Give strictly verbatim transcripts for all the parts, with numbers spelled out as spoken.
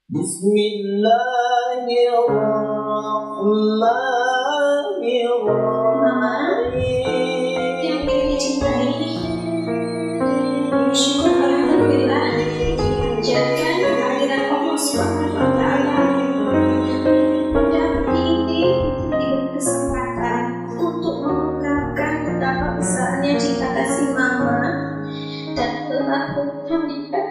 Bismillahirrahmanirrahim. Yang kita dicintai, syukur alhamdulillah dipanjatkan kehadiran Allah Subhanahu wa Ta'ala. Pada hari ini diberi kesempatan untuk mengungkapkan betapa besarnya cinta kasih Mama dan almarhum Hamidah.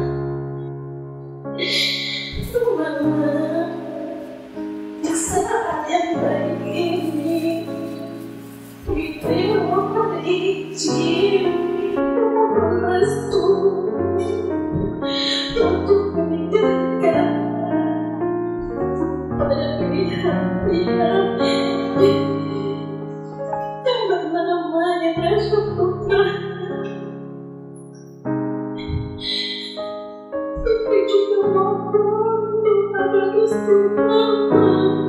Mama, di saat yang baik ini, Fitri memohon izin, memohon restu untuk menikahkan pada pilihannya yang bernama yang Rasul Putra. Fitri juga mohon kepada Gusti Mama.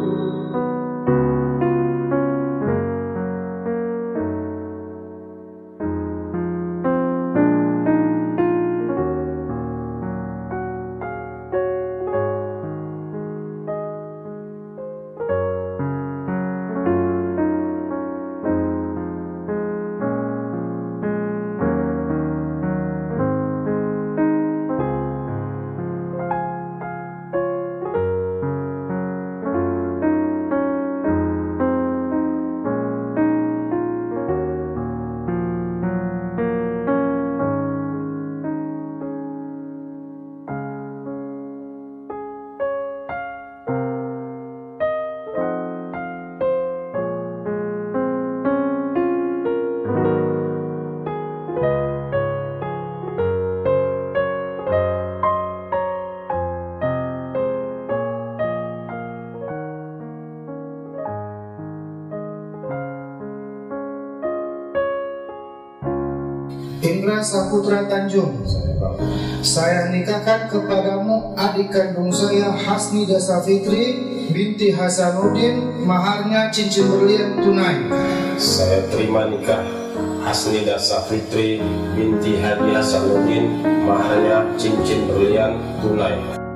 Indra Saputra Tanjung, saya nikahkan kepadamu adik kandung saya Hasnida Safitri binti Hasanuddin, maharnya cincin berlian tunai. Saya terima nikah Hasnida Safitri binti Hadi Hasanuddin, maharnya cincin berlian tunai.